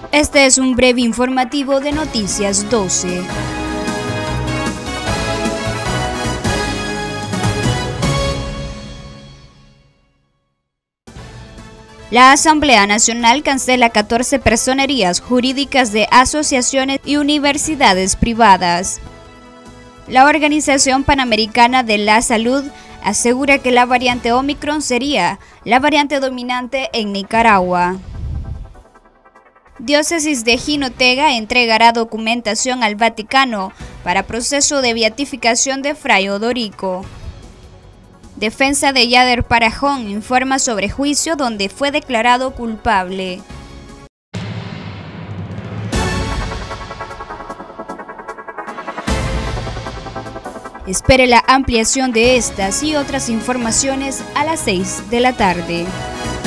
Este es un breve informativo de Noticias 12. La Asamblea Nacional cancela 14 personerías jurídicas de asociaciones y universidades privadas. La Organización Panamericana de la Salud asegura que la variante Omicron sería la variante dominante en Nicaragua. Diócesis de Jinotega entregará documentación al Vaticano para proceso de beatificación de Fray Odorico. Defensa de Yader Parajón informa sobre juicio donde fue declarado culpable. Espere la ampliación de estas y otras informaciones a las 6 de la tarde.